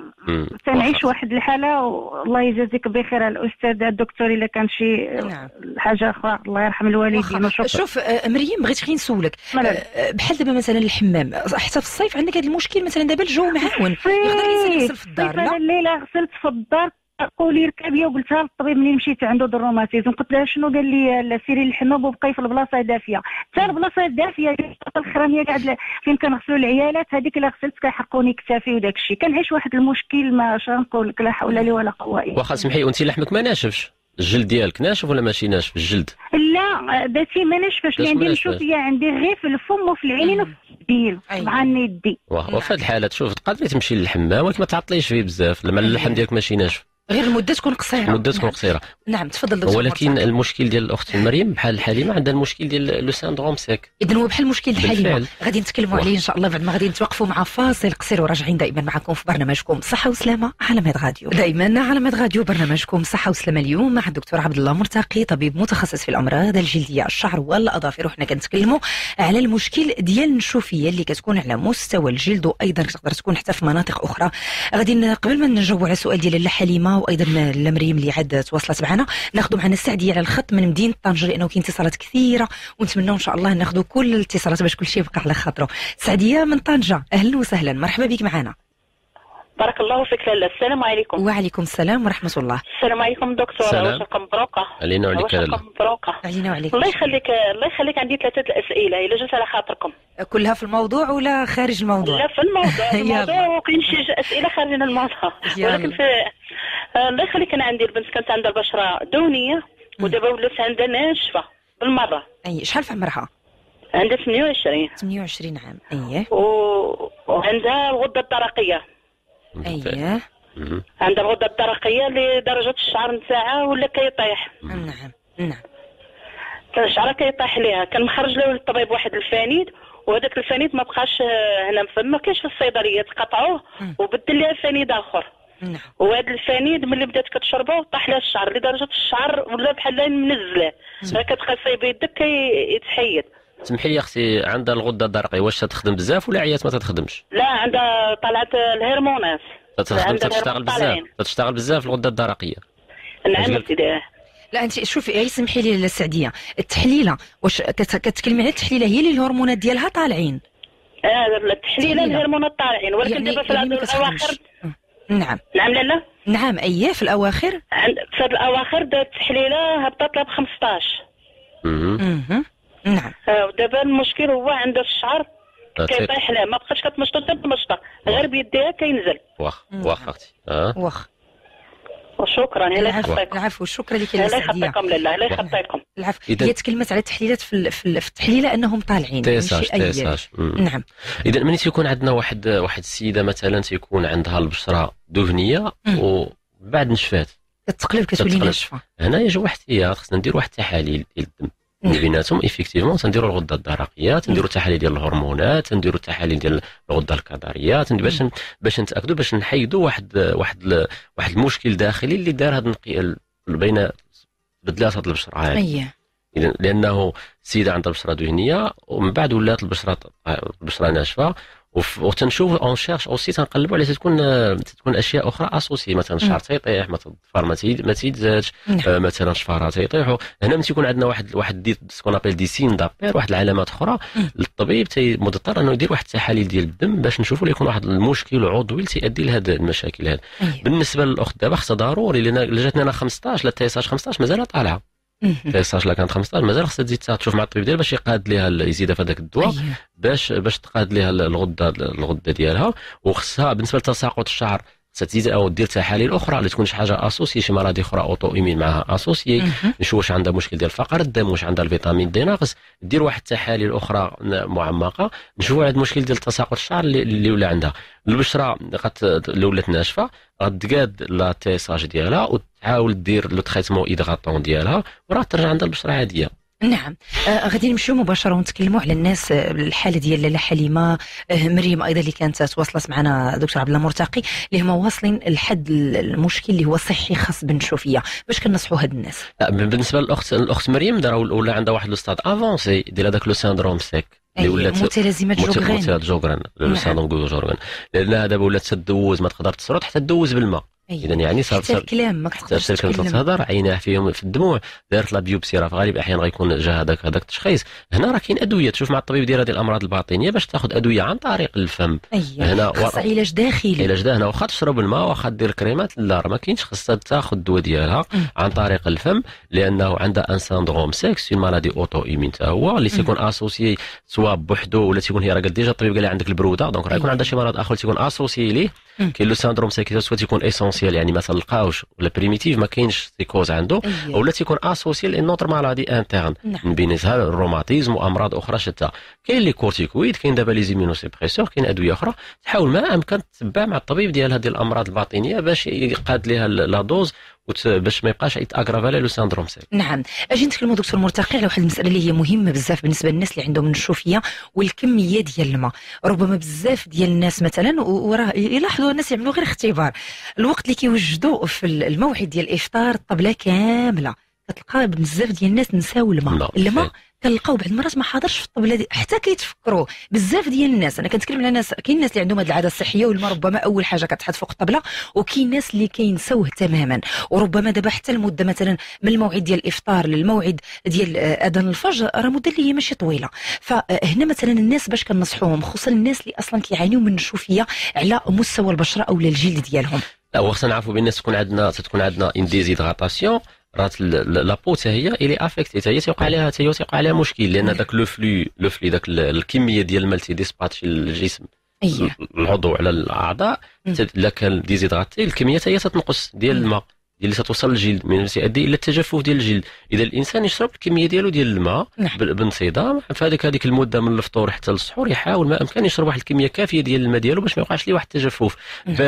تنعيش واحد الحاله. والله يجازيك بخير الاستاذ الدكتور. الا كان شي حاجه اخرى الله يرحم الوالدين. شوف مريم بغيت غير نسولك بحال دابا مثلا الحمام حتى في الصيف عندك هذا المشكل. مثلا دابا الجو معاون يقدر الانسان يغسل في الدار. لا الليله غسلت في الدار قولي ركبيه وقلتها للطبيب منين مشيت عنده الروماتيزم. قلت لها شنو؟ قال لي سيري للحمام وبقي في البلاصه دافيه. حتى البلاصه الدافيه الاخرانيه قاعد فين كنغسلوا العيالات هذيك اللي غسلت كيحرقوني كتافي وداك الشيء. كنعيش واحد المشكل ما نقول لك لا حول لي ولا قوه الا. واخا سمحي، وانت لحمك ما ناشفش؟ الجلد ديالك ناشف ولا ماشي ناشف الجلد؟ لا داتي ما ناشفش. اللي عندي نشوفيه عندي غير في الفم وفي العينين وفي اليدين مع يدي. وفي هذه الحاله تشوف تقدري تمشي للحمام ولكن ما تعطليش فيه بزاف لما اللحم ديالك ماشي ناشف. غير المده تكون قصيره. نعم تفضل دكتور. ولكن المشكل ديال الاخت مريم بحال الحليمه عندها المشكل ديال لو ساندروم سيك. اذا هو بحال المشكل الحليمه غادي نتكلموا عليه ان شاء الله بعد ما غادي نتوقفوا مع فاصل قصير وراجعين دائما معكم في برنامجكم صحه وسلامه على ميد راديو. دائما على ميد راديو برنامجكم صحه وسلامه. اليوم مع الدكتور عبد الله مرتقي طبيب متخصص في الامراض الجلديه الشعر والاظافر. وحنا كنتكلموا على المشكل ديال النشوفيه اللي كتكون على مستوى الجلد وايضا تقدر تكون حتى في مناطق اخرى. غادي قبل ما نجاوبوا على السؤال ديال الحليمه وايضا مريم اللي عاد تواصلت معنا ناخذوا معنا السعديه على الخط من مدينه طنجه لانه كاين اتصالات كثيره ونتمنوا ان شاء الله ناخذوا كل الاتصالات باش كل شيء يبقى على خاطره. سعديه من طنجه اهلا وسهلا مرحبا بك معنا. بارك الله فيك لاله. السلام عليكم. وعليكم السلام ورحمه الله. السلام عليكم دكتوره. واشكم مبروكه. علينا وعليك لاله. علينا وعليك. الله يخليك عندي 3 الاسئله الا جات على خاطركم. كلها في الموضوع ولا خارج الموضوع؟ لا في الموضوع وكاين شي اسئله خارج الموضوع ولكن في الله يخليك انا عندي البنت كانت عندها البشره دهنيه ودابا ولات عندها ناشفه بالمره. اي شحال في عمرها؟ عندها 28 عام. اييه. وعندها الغده الدرقيه. اييه. عندها الغده الدرقيه لدرجه الشعر نتاعها ولا كيطيح. نعم. الشعره كيطيح ليها، كان مخرج له الطبيب واحد الفانيد، وهذاك الفانيد ما بقاش هنا ما كاينش في الصيدليه، تقطعوه وبدل ليها فانيد اخر. وهذا الفانيد ملي بدات كتشربه طاح لها الشعر لدرجه الشعر ولا بحال منزله، كتغسل بيدك كيتحيد. سمحي لي اختي، عندها الغده الدرقيه واش تخدم بزاف ولا عيات ما تخدمش؟ لا عندها طلعت الهرمونات، تشتغل بزاف الغده الدرقيه. نعم سيدي. لا انت شوفي سمحي لي السعديه، التحليله واش كتكلمي على التحليله هي اللي الهرمونات ديالها طالعين؟ التحليله الهرمونات طالعين، ولكن دابا في الاواخر. نعم لالا نعم في الاواخر، في الاواخر دات التحليله هبطت لها ب 15. نعم. ودابا المشكل هو عندها في الشعر كيطيح لها، ما بقاش كتمشط حتى بمشطه، غير بيديها كينزل. واخ اختي واخ. وشكرا. العفو شكرا لك يا سعديه. الله يخطيكم لله، الله يخطيكم. العفو. هي تكلمت على التحليلات في التحليله انهم طالعين تيساج. نعم. اذا ملي تيكون عندنا واحد السيده مثلا تيكون عندها البشره دهنيه وبعد نشفات كتقلب كتولي ناشفه، هنا يجي واحد احتياط، خصنا ندير واحد التحاليل ديال الدم بيناتهم ايفيكتيفمون، تنديروا الغده الدرقيه، تنديروا التحاليل ديال الهرمونات، تنديروا التحاليل ديال الغده الكظريه، باش نتاكدوا باش نحيدوا واحد المشكل داخلي اللي دار هذا بين بدلات هذه البشره هذه. اذا لانه السيده عندها البشره دهنيه ومن بعد ولات البشره ناشفه، وتنشوف اون شيرش اوسي تنقلبوا على تكون اشياء اخرى اسوسي، مثلا الشعر تيطيح، مثلا الظفر ما تيتزادش، مثلا الشفارات تيطيحوا. هنا ملي تيكون عندنا واحد سكون ابيل دي سين دابير، واحد العلامات اخرى، الطبيب مضطر انه يدير واحد التحاليل ديال الدم باش نشوفوا يكون واحد المشكل عضوي اللي تيؤدي لهذه المشاكل هذه. بالنسبه للاخت دابا خصها ضروري، لان جاتني انا 15 لا تيساج 15 مازال طالعه، تيساج لا كانت 15 مازال خصها تزيد تشوف مع الطبيب ديالها باش يقاد ليها يزيدها في هذاك الدواء، باش تقاد ليها الغده ديالها. وخصها بالنسبه لتساقط الشعر تزيد او دير تحاليل اخرى اللي تكون شي حاجه اسوسي، شي مرض اخرى اوتو ايمين معها اسوسي، نشوف واش عندها مشكل ديال فقر الدم، واش عندها الفيتامين دي ناقص، دير واحد التحاليل اخرى معمقه نشوفوا هذا المشكل ديال تساقط الشعر اللي ولا عندها. البشره اللي ولات ناشفه غتقاد لا تيساج ديالها وتحاول دير لو تريتمون ايدغاتون ديالها وراه ترجع عندها البشره عاديه. نعم. غادي نمشيو مباشره ونتكلموا على الناس، الحاله ديال لاله حليمه، مريم ايضا اللي كانت تواصلت معنا، دكتور عبد الله مرتقي، اللي هما واصلين لحد المشكل اللي هو صحي خاص بنشوفيه، باش كنصحوا هاد الناس. بالنسبه للاخت مريم ولا عندها واحد لوستاد افونسي ديال هذاك لو سيندروم سيك اللي ولات متلازمه جوغران، لو سيندروم جوغران، لانها دابا ولات تدوز، ما تقدر تصرد حتى تدوز بالماء. اذا يعني صار الكلام ما تقدرش تهضر، عيناه فيهم في الدموع، دارت لا بيوبسي، راه في غالب الاحيان غيكون جا هذاك التشخيص. هنا راه كاين ادويه تشوف مع الطبيب ديال هذه الامراض الباطنيه باش تاخذ ادويه عن طريق الفم. هنا خاص علاج داخلي، علاج هنا واخا تشرب الماء واخا دير كريمات، لا راه ما كاينش، خاصها تاخذ الدواء ديالها عن طريق الفم، لانه عندها ان سيندروم سيكس، اون مالادي اوتو ايمين حتى هو اللي تيكون اسوسي سواء بوحدو ولا تيكون هي راه قال ديجا الطبيب قال لها عندك البروده، دونك راه يكون عندها شي مرض اخر تيكون اسوسي ليه. كاين لو سيندروم سيكس سواء تيكون اسونسيال، يعني مثلا القاوش ولا بريميتيف ما كاينش سيكوز عنده، ولا تيكون اسوسيال لنوتر مالادي انترن من بينها الروماتيزم وامراض اخرى شتى. كاين لي كورتيكويد، كاين دابا لي زيمينوسيبريسور، كاين ادويه اخرى، تحاول ما امكن تتبع مع الطبيب ديال هذه الامراض الباطنيه باش يقاد لها لا دوز باش ما يبقاش يتاغراف على لو سيندروم سيك. نعم. اجي نتكلموا دكتور مرتقي على واحد المساله اللي هي مهمه بزاف بالنسبه للناس اللي عندهم النشوفيه والكميه ديال الماء. ربما بزاف ديال الناس مثلا وراه يلاحظوا الناس يعملوا غير اختبار، الوقت اللي كيوجدوا في الموعد ديال الافطار الطبله كامله كتلقى بزاف ديال الناس نساو الماء كنلقاو بعض المرات ما حاضرش في الطبله دي حتى كيتفكروا. بزاف ديال الناس، انا كنتكلم على ناس، كاين الناس اللي عندهم هذه العاده الصحيه والماء ربما اول حاجه كتحط فوق الطبله، وكاين الناس اللي كينساوه تماما، وربما دابا حتى المده مثلا من الموعد ديال الافطار للموعد ديال اذان الفجر راه مده اللي هي ماشي طويله. فهنا مثلا الناس باش كنصحوهم، خصوصا الناس اللي اصلا كيعانيوا من النشوفيه على مستوى البشره او الجلد ديالهم. لا وخصنا نعرفوا بالناس تكون عندنا ان ديزيدغاتاسيون، رات لابو حتى هي اللي افيكتي، حتى هي تيوقع عليها مشكل، لان داك لو فلي داك الكميه ديال الماء اللي ديسباتشي الجسم العضو على الاعضاء، الا كان ديزيدغاتي الكميه حتى هي تتنقص ديال الماء اللي ستوصل للجلد، من سيؤدي الى التجفف ديال الجلد. اذا الانسان يشرب الكميه ديالو ديال الماء بانتظام في هذيك المده من الفطور حتى للسحور، يحاول ما امكن يشرب واحد الكميه كافيه ديال الماء ديالو باش ما يوقعش ليه واحد التجفف، باش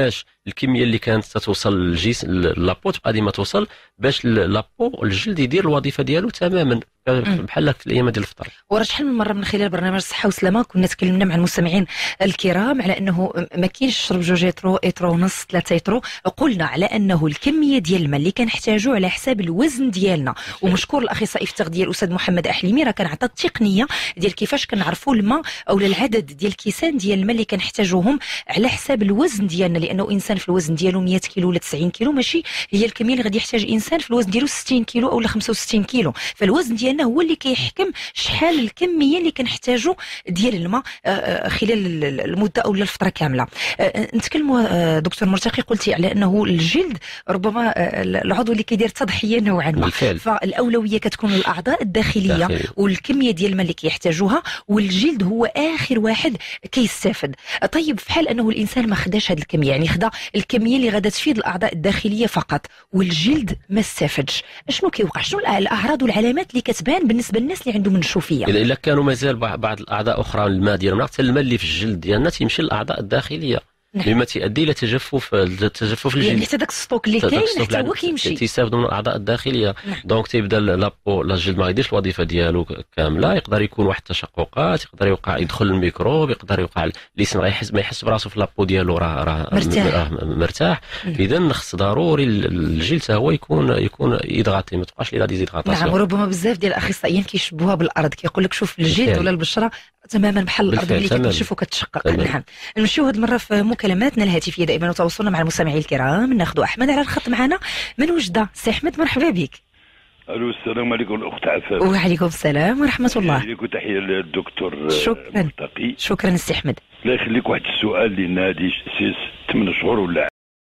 الكميه اللي كانت تتوصل للجسم لابو تبقى ديما توصل باش لابو الجلد يدير الوظيفه ديالو تماما بحال في الايام ديال الفطر. وراه شحال من مره من خلال برنامج الصحه والسلامه كنا تكلمنا مع المستمعين الكرام على انه ما كاينش شرب 2 إترو ونص 3 إترو، قلنا على انه الكميه ديال الماء اللي كنحتاجو على حساب الوزن ديالنا، ومشكور الاخصائي في التغذيه الاستاذ محمد احليمي راه كان عطى التقنيه ديال كيفاش كنعرفوا الماء او العدد ديال الكيسان ديال الماء اللي كنحتاجوهم على حساب الوزن ديالنا، لانه انسان في الوزن ديالو 100 كيلو ولا 90 كيلو ماشي هي الكميه اللي غادي يحتاج انسان في الوزن ديالو 60 كيلو او 65 كيلو، فالوزن ديالنا هو اللي كيحكم شحال الكميه اللي كنحتاجو ديال الماء خلال المده او الفتره كامله. نتكلموا دكتور مرتقي، قلتي على انه الجلد ربما العضو اللي كيدير تضحيه نوعا ما، فالاولويه كتكون الاعضاء الداخليه والكميه ديال الماء اللي كيحتاجوها، والجلد هو اخر واحد كيستافد. طيب في حال انه الانسان ما خداش هذه الكميه، يعني خدا الكميه اللي غادا تفيد الاعضاء الداخليه فقط والجلد ما استافدش، شنو كيوقع؟ شنو الاعراض والعلامات اللي كتبان بالنسبه للناس اللي عندهم النشوفيه؟ الا كانوا مازال بعض الاعضاء اخرى الماء ديالنا، حتى الماء اللي في الجلد ديالنا تيمشي للاعضاء الداخليه مما تؤدي الى تجفف الجلد، يعني حتى داك السطوك اللي كاين حتى هو كيمشي تيستافدوا من الاعضاء الداخليه. دونك تيبدا لابو الجلد ما يديرش الوظيفه ديالو كامله، يقدر يكون واحد التشققات، يقدر يوقع يدخل الميكروب، يقدر يوقع الانسان ما يحس براسو في لابو ديالو راه مرتاح. اذا خص ضروري الجلد هو يكون يدغاتي، ما تبقاش لي لا ديزيدغاتاسيون. نعم، وربما بزاف ديال الاخصائيين كيشبهوها بالارض، كيقول لك شوف الجلد ولا البشره تماما بحال الارض اللي كتنشف وكتشقق. نعم، نمشيو هذه المره في مكالماتنا الهاتفيه دائما وتواصلنا مع المستمعين الكرام. ناخذ احمد على الخط معنا من وجده. سي احمد مرحبا بك. الو، السلام عليكم الاخت عفاف. وعليكم السلام ورحمه الله. لكم تحيه للدكتور مرتقي. شكرا سي احمد. الله يخليك، واحد السؤال اللي هذه 8 شهور ولا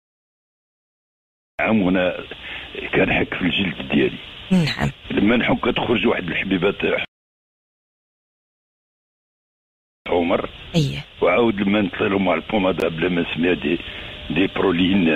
عام وانا كنحك في الجلد ديالي. نعم. لما نحك كتخرج واحد الحبيبات عمر. اييه. وعاود لما نطيروا مع البوماده بلا ما نسميها دي برولين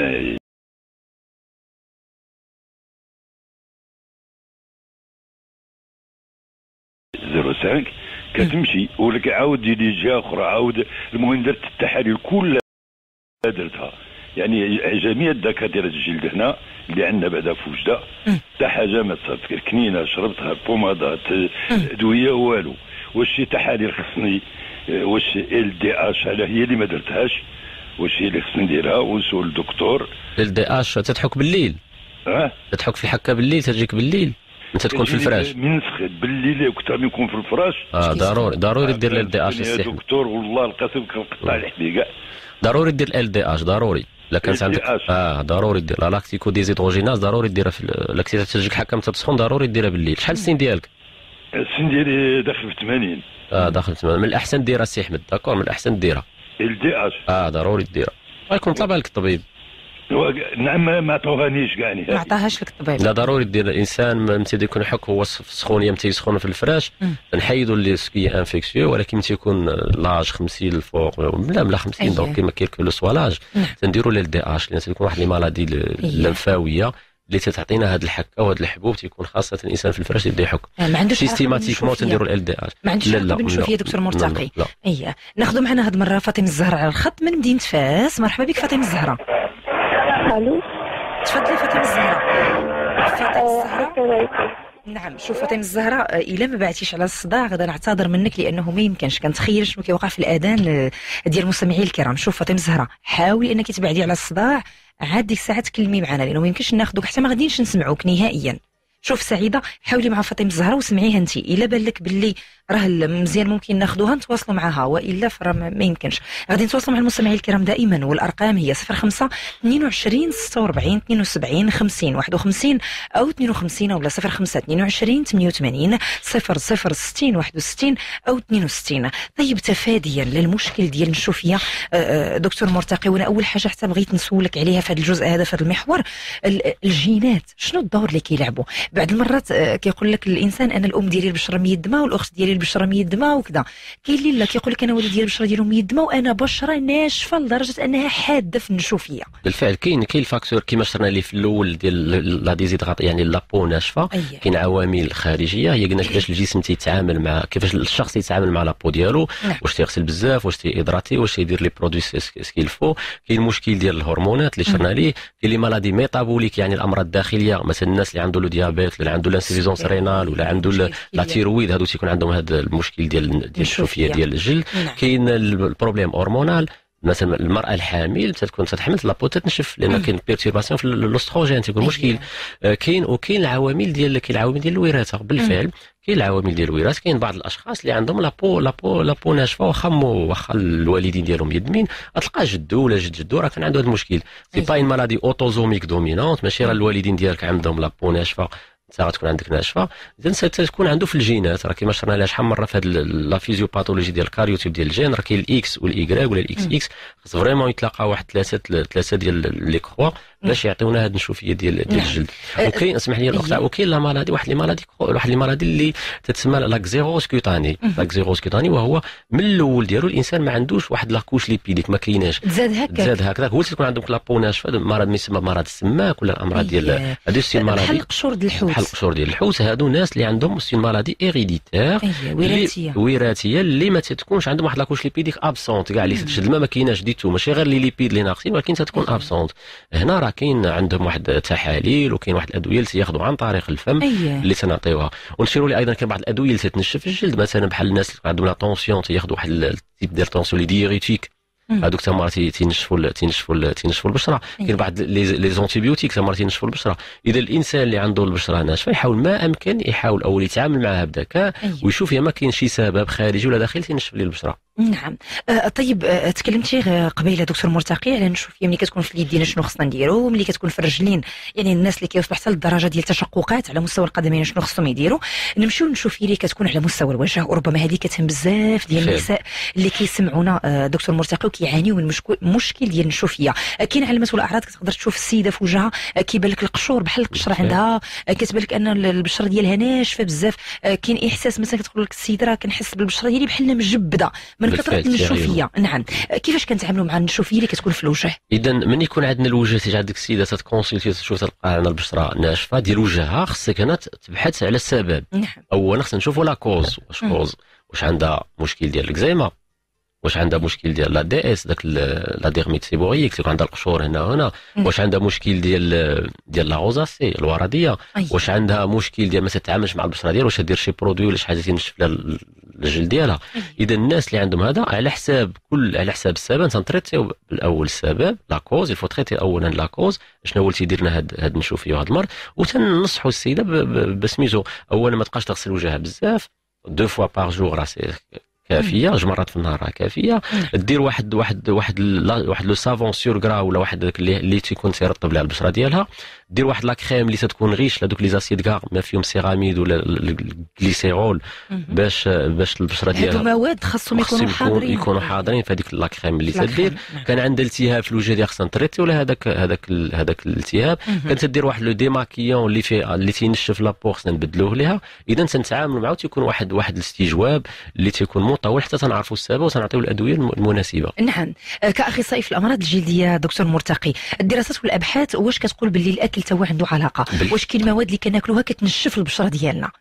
05 كتمشي، ولكن عاود يجي جهه اخرى، عاود المهم درت التحاليل كلها درتها، يعني جميع الدكاتره الجلد هنا اللي عندنا بعدا في وجده حتى حاجه ما تصادف، كنينه شربتها، بومادات، ادويه والو. واش شي تحاليل خصني، واش LDH على هي اللي ما درتهاش، واش هي اللي خصني نديرها ونسول الدكتور. LDH تتحك بالليل؟ تتحك في الحكه بالليل، تجيك بالليل انت تكون في الفراش من نسخد بالليل اكثر من يكون في الفراش. ضروري دير LDH يا دكتور، والله القسم كنقطع الحبي كاع. ضروري دير LDH، ضروري. لا كانت عندك ضروري دير لاكتيكو ديزيدروجيناز، ضروري ديرها في لاكتيك تجيك الحكه متى تسخن، ضروري ديرها بالليل. شحال السن ديالك؟ السن ديالي داخل في 80. داخل في 80. من الاحسن ديرها سي احمد، داكور، من الاحسن ديرها LDH. ضروري ديرها. غيكون طلبها لك الطبيب. نعم، ما عطوهانيش كاع، ما عطاهاش لك الطبيب. لا ضروري دير. الانسان متى يكون يحك هو في السخونيه، متى يسخن في الفراش نحيدوا اللي سكي انفيكسيو، ولكن متى يكون لاج 50 الفوق بلا 50 دونك كيما كيركلو سوالاج تنديروا LDH، لان تكون واحد لي مالادي اللمفاويه اللي تتعطينا هذه الحكه وهذا الحبوب، تيكون خاصه الانسان في الفراش يبدا يحك. ما عندوش سيستيماتيكمون تنديروا LDH. ما عندوش بالنشوفيه دكتور مرتقي. اييه، ناخذوا معنا هذه المره فاطمه الزهراء على الخط من مدينه فاس. مرحبا بك فاطمه الزهراء. الو، تفضلي فاطمه الزهراء. نعم، شوف فاطمه الزهراء، الا ما بعتيش على الصداع غادي نعتذر منك، لانه ما يمكنش كنتخيل شنو كيوقع في الاذان ديال المستمعين الكرام. شوف فاطمه الزهراء، حاولي انك تبعدي على الصداع، عاد ديك الساعه تكلمي معنا، لانه ما يمكنش ناخذوك حتى ما غاديينش نسمعوك نهائيا. شوف سعيده، حاولي مع فاطمه الزهراء وسمعيها انت، الا بان لك باللي راه مزيان ممكن ناخذوها نتواصلوا معها، والا فرا ما يمكنش. غادي نتواصلوا مع المستمعين الكرام دائما، والارقام هي 05 22 46 72 50 51 او 52 ولا 05 22 88 00 60 61 او 62. طيب، تفاديا للمشكل ديال النشوفيه دكتور مرتقي، وانا اول حاجه حتى بغيت نسولك عليها في هذا الجزء هذا، في هذا المحور، الجينات شنو الدور اللي كيلعبوا؟ بعض المرات كيقول لك الانسان انا الام ديالي البشره ميدمه والاخت ديالي البشره ميدمه وكذا. كاين اللي لا كيقول لك انا ولدي ديال البشره ديالو ميدمه وانا بشره ناشفه لدرجه انها حاده في النشوفيه. بالفعل كاين الفاكتور كما شرنا ليه في الاول ديال لا ديزيدغات، يعني لابو ناشفه. كاين عوامل خارجيه هي قلنا كيفاش الجسم تيتعامل مع، كيفاش الشخص يتعامل مع لابو ديالو، واش تيغسل بزاف، واش تيهيدراتي، واش تيدير لي برودوي سكيل فو. كاين المشكل ديال الهرمونات اللي شرنا ليه. كاين لي مالادي ميتابوليك يعني الامراض الداخليه، مثلا الناس اللي عنده لو ديابيت ولا عنده لانسيفيزونس رينال ولا عنده لا تيرويد، هادو تيكون عندهم هذا المشكل ديال الشوفيه ديال الجلد. كاين البروبليم هرمونال، مثلا المراه الحامل تكون تتحمل لابو تنشف لان كاين بيرتورباسيون في الاستروجين تيكون مشكل. كاين العوامل ديال الوراثه. بالفعل كاين العوامل ديال الوراثه. كاين بعض الاشخاص اللي عندهم لابو ناشفه واخا الوالدين ديالهم يدمين، تلقى جدو ولا جدو راه كان عنده هذا المشكل. سي با ان مالادي اوتوزوميك دومينونت، ماشي راه الوالدين ديالك عندهم لابو ناشفه انت غتكون عندك ناشفه، اذا ستكون عنده في الجينات. راه كما شرنا لها شحال مره في هذه لا فيزيوباثولوجي ديال الكاريوتيب ديال الجين، راه كاين الاكس والاي ولا الاكس اكس، خاص فريمون يتلاقاو واحد ثلاثه ديال لي كخوا باش يعطيونا هذه النشوفيه ديال الجلد. وكاين اسمح لي الاخت، وكاين لا مالادي، واحد لي مالادي اللي تتسمى لاكزيروس كوتاني. وهو من الاول ديالو الانسان ما عندوش واحد لاكوش ليبيديك، ما كايناش، تزاد هكذاك. هو تكون عندهم لابو ناشفه، مرض ما يسمى مرض السماك ولا الامراض ديال هذه السين مالادي بحال القشور ديال الحوت. هادو ناس اللي عندهم سين مالادي ايريديتير وراثيه اللي ما تتكونش عندهم واحد لاكوش ليبيديك ابسونت كاع، اللي تشد الماء ما كايناش ديتو، ماشي غير لي ليبيد اللي ناقصين ولكن تتكون ابسونت. هنا راه كاين عندهم واحد التحاليل وكاين واحد الادويه اللي تياخذوا عن طريق الفم اللي تنعطيوها. ونشيروا لي ايضا كاين بعض الادويه اللي تتنشف الجلد، مثلا بحال الناس اللي عندهم لا طونسيون تياخذوا واحد التيب ديال طونسيون لي ديوريتيك، هذوك تما تينشفوا البشره. كاين بعض لي زونتيبيوتيك تما تينشفوا البشره. اذا الانسان اللي عنده البشره ناشفه يحاول ما امكن يحاول اول يتعامل معها بذكاء ويشوف ما كاين شي سبب خارجي ولا داخلي تينشف ليه البشره. نعم. طيب تكلمتي قبيله دكتور مرتقي على النشوفيه ملي كتكون في اليدين شنو خصنا نديرو، ملي كتكون في الرجلين يعني الناس اللي كيوصلوا حتى للدرجه ديال التشققات على مستوى القدمين شنو خصهم يديروا. نمشيو للنشوفيه اللي كتكون على مستوى الوجه، وربما هذه كتهم بزاف ديال النساء اللي كيسمعونا دكتور مرتقي وكيعانيو من مشكل ديال النشوفيه. كاين علامات والاعراض كتقدر تشوف السيده في وجهها كيبان لك القشور بحال القشره عندها، كتبان لك ان البشره ديالها ناشفه بزاف. كاين احساس مثلا كتقول لك السيده راه كنحس بالبشره ديالي بحال مجبده من كثره النشوفيه. نعم. كيفاش كنتعاملوا مع النشوفيه اللي كتكون في الوجه؟ اذا من يكون عندنا الوجه تيجي عندك السيده تتكونسلتي تشوف تلقى عندنا البشره ناشفه ديال وجهها، خصك هنا تبحث على السبب. اولا خصنا نشوفوا لا كوز، واش عندها مشكل ديال الكزيما، واش عندها مشكل ديال لا دي اس داك لا ديرميت سيبوريك تيكون عندها القشور هنا واش عندها مشكل ديال لا روزاسي الورديه، واش عندها مشكل ديال ما تتعاملش مع البشره ديالها، واش دير شي برودوي ولا شي حاجه تنشف لها الجلد ديالها. اذا الناس اللي عندهم هذا على حساب السبب تنتريتيو بالاول السبب لا كوز، الفو تريتي اولا لا كوز شنو هو اللي تيدير لنا هاد النشوفيه وهاد المرض، وتنصحوا السيده بسميتو اولا ما تبقاش تغسل وجهها بزاف، 2 فوا بار جور راه كافيه، 2 مرات في النهار راه كافيه. دير واحد لو سافون سور غرا ولا واحد داك اللي تيكون تيرطب لها البشره ديالها. دير واحد لا كريم اللي تتكون غيش لهذوك لي زاسيد كاع ما فيهم سيراميد ولا الجليسيرول باش البشره ديالها هادو مواد خاصهم يكونوا حاضرين في هذيك لا كريم اللي تدير. كان عندها التهاب في الوجه ديالها خصنا نتريتي ولا هذاك الالتهاب. كانت تدير واحد لو ديماكيون اللي تينشف لابو خصنا نبدلوه ليها. اذا تنتعاملوا معاه تيكون واحد الاستجواب اللي تيكون مطول حتى تنعرفوا السبب وتنعطيو الادويه المناسبه. نعم. كاخصائي في الامراض الجلديه دكتور مرتقي، الدراسات والابحاث واش كتقول باللي الاكل تا هو عنده علاقه؟ واش كاين مواد اللي كناكلوها كتنشف البشره ديالنا؟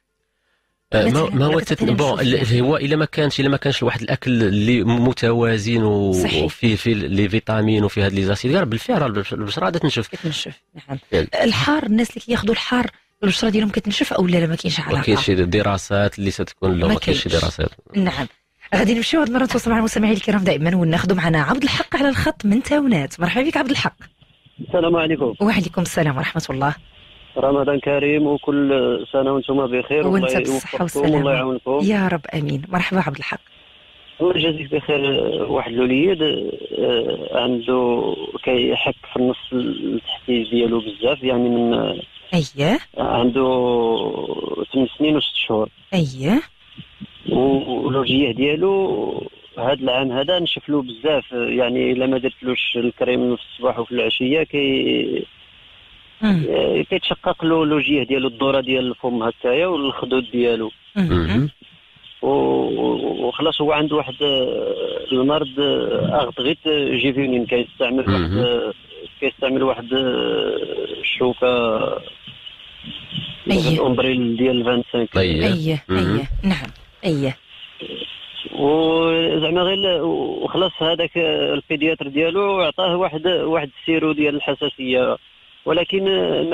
ما هو هو الا ما كانش واحد الاكل اللي متوازن وفيه لي فيتامين وفيه هاد لي زاسيد بالفعل البشره غادا تنشف. نعم. الحار، الناس اللي كياخذوا الحار البشره ديالهم كتنشف او لا ما كاينش علاقه؟ ما كاينش شي دراسات اللي ستكون ما كاينش شي دراسات. نعم. غادي نمشيو هاد المره نتواصل مع المستمعين الكرام دائما وناخذوا معنا عبد الحق على الخط من تاونات. مرحبا بك عبد الحق. السلام عليكم. وعليكم السلام ورحمه الله. رمضان كريم وكل سنه وانتم بخير والله يوفقكم والله يعاونكم يا رب امين. مرحبا عبد الحق. الله يجازيك بخير. واحد الوليد عنده كيحك في النص التحتي ديالو بزاف، يعني من عنده 8 سنين و6 شهور. والوجيه ديالو هذا العام هذا نشف له بزاف، يعني الا ما درتلوش الكريم في الصباح وفي العشيه كيتشقق له الوجيه ديالو، الدوره ديال الفم هكايا والخدود ديالو. وخلاص هو عنده واحد المرض اغطغيت جيفينين، كيستعمل واحد الشوكه الامبريل ديال 25. نعم. وزعما غير وخلاص هذاك البيدياتر ديالو عطاه واحد السيرو ديال الحساسيه، ولكن ما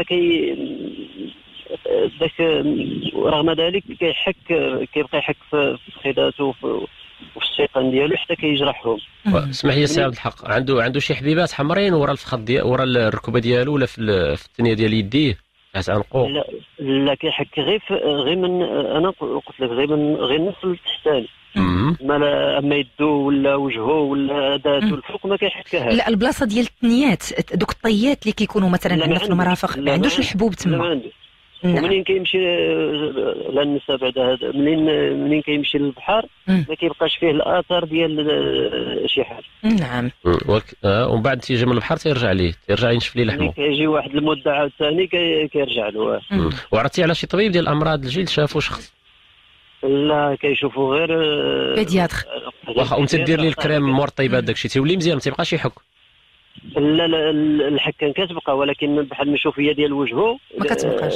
داك رغم ذلك كيبقى يحك في خداته وفي السيقان ديالو حتى كيجرحهم. اسمح لي سي عبد الحق، عنده شي حبيبات حمرين ورا الفخذ ديال ورا الركبه ديالو ولا في الثنيه ديال يديه تحت عنقو؟ لا كيحك غير من انا قلت لك غير النص التحتاني. اما يدو ولا وجهه ولا ذاته الفوق ما كيحكهاش. لا البلاصه ديال الثنيات، دوك الطيات اللي كيكونوا مثلا عندنا في المرافق ما عندوش الحبوب تما. ومنين كيمشي للنساء بعد هذا منين كيمشي للبحر ما كيبقاش فيه الاثار ديال شي حاجه. نعم. ومن بعد تيجي من البحر تيرجع ينشف ليه لحمه. كيجي واحد المده عاوتاني كيرجع له. وعرفتي على شي طبيب ديال الامراض الجلد شافو شخص؟ لا كيشوفوا غير بيدياتر. واخا وانت دير ليه الكريم مرطيبات داكشي تيولي مزيان، ما تيبقاش يحك. لا الحكان كتبقى، ولكن بحال المشوفيه ديال وجهه ما كتبقاش.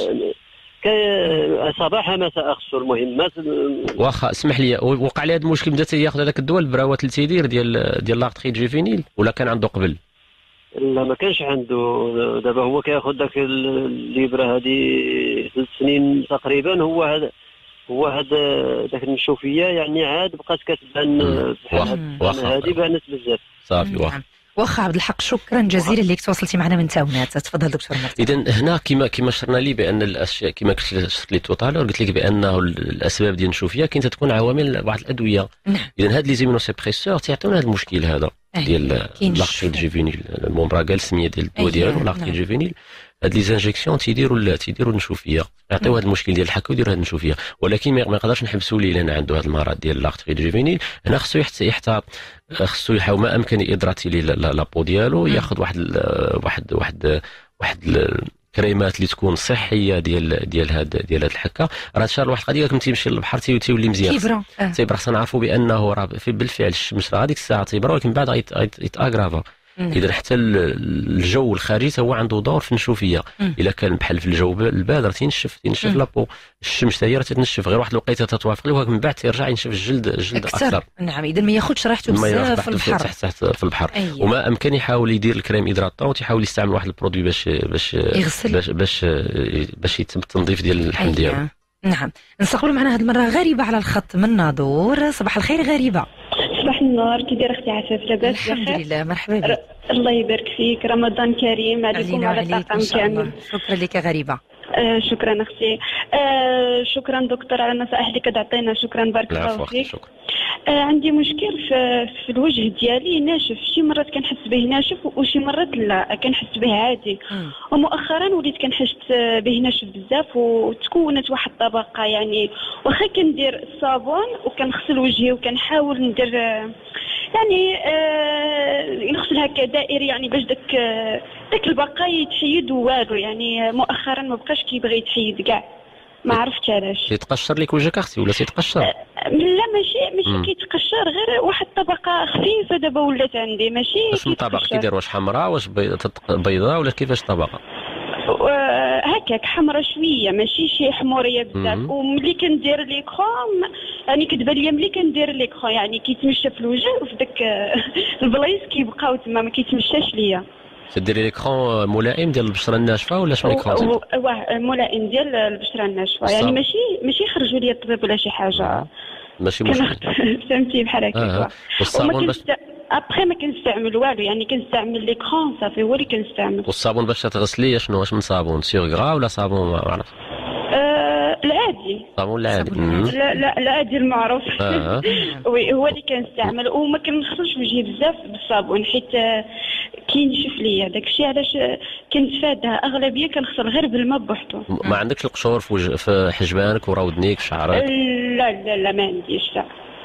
صباحا مساء خصو المهمات. واخا اسمح لي، وقع لي هذا المشكل بدا تياخذ هذاك الدواء البراوات اللي تيدير ديال لاغتخيت جيفينيل، ولا كان عنده قبل؟ لا ما كانش عنده، دابا هو كياخذ داك الليبره هذه 3 سنين تقريبا. هو هذا داك النشوفيه يعني عاد بقات كتبان بحال هذه بانت بزاف. صافي واخا. واخا عبد الحق شكرا جزيلا لك تواصلتي معنا من تاونات. تفضل دكتور مرتضى. اذا هنا كما شرنا لي بان الاشياء كما شرت لي توطالور، قلت لك بانه الاسباب ديال النشوفيه كاين تكون عوامل بعض الادويه. اذا هاد لي زيمينوسيبريسور تيعطيونا هذا المشكل هذا ديال لاغتيل جيفينيل. المومبراغال السميه ديال الدواء ديالو لاغتيل جيفينيل. هاد لي زانجيكسيون تيديروا النشوفيه، يعطيو هذا المشكل ديال الحك ويديروا هذه النشوفيه، ولكن ما يقدرش نحبسوا ليه لان عنده هذا المرض ديال لاغتيل جيفينيل. هنا خصو يحتاط، خصو يحاول ما امكن يدراتي ليه لابو ديالو، ياخذ واحد الكريمات اللي تكون صحيه ديال هاد الحكه. راه شار واحد القضيه كنت تيمشي للبحر تيولي مزيان تيبرا. خصنا نعرفوا بانه راه بالفعل الشمس راه هذيك الساعه تيبرا، ولكن بعد يتاغرافا. اذا حتى الجو الخارجي هو عنده دور في النشوفيه. اذا كان بحال في الجو البارد تينشف لابو، الشمس هي راه تنشف غير واحد الوقيته تتوافق له، ومن بعد تيرجع ينشف الجلد اكثر. نعم. اذا ما ياخذش راحته بزاف في البحر. تحت في البحر. وما امكن يحاول يدير الكريم هيدراتون، وتيحاول يستعمل واحد البرودوي باش يتم التنظيف ديال اللحم ديالو. نعم. نستقبلوا معنا هذه المره غريبه على الخط من ناظور. صباح الخير غريبه. صباح النور، كي دايره اختي عفاف؟ لاباس؟ الحمد لله. مرحبا بك. الله يبارك فيك، رمضان كريم عليكم وعلى الطاقم كامل. شكرا لك غريبه. شكرا اختي. شكرا دكتور على النصائح اللي كتعطينا، شكرا بارك الله فيك. عندي مشكل في الوجه ديالي ناشف، شي مرات كنحس به ناشف وشي مرات لا كنحس به عادي. ومؤخرا وليت كنحس به ناشف بزاف، وتكونت واحد الطبقه يعني واخا كندير الصابون وكنغسل وجهي وكنحاول ندير يعني نغسل هكا دائري يعني باش داك البقايا يتحيد والو. يعني مؤخرا ما بقاش كيبغي يتحيد كاع، ما عرفتش علاش. تيتقشر لك وجهك اختي ولا تيتقشر؟ لا ماشي كيتقشر، غير واحد الطبقه خفيفه دابا ولات عندي ماشي. واش من طبقه كيدير؟ واش حمراء واش بيضاء ولا كيفاش طبقه؟ هكاك حمراء شويه ماشي شي حموريه بزاف. وملي كندير ليكرون يعني كتبان لي ملي كندير ليكرون يعني كيتمشى في الوجه وفي داك البلايص كيبقاو تما ما كيتمشاش ليا. تديري ليكرون ملائم ديال البشره الناشفه ولا شنو ليكرون؟ ملائم ديال البشره الناشفه يعني ماشي يخرجوا لي الطبيب ولا شي حاجه. ماشي مشكل. فهمتي بحال هكا. والصابون باش ابخي ما كنستعمل والو يعني كنستعمل ليكرون صافي هو اللي كنستعمل. والصابون باش تغسليه شنو واش من صابون سيغ غرا ولا صابون ما عرفت؟ العادي. صابون العادي. لا العادي المعروف. وي هو اللي كنستعمل، وما كنغسلش وجهي بزاف بالصابون حيت كينشف ليا داكشي علاش كنتفاداها. اغلبيه كنغسل غير بالماء بوحدو. ما عندكش القشور في حجبانك وراودنيك في شعرك؟ لا ما عنديش لا.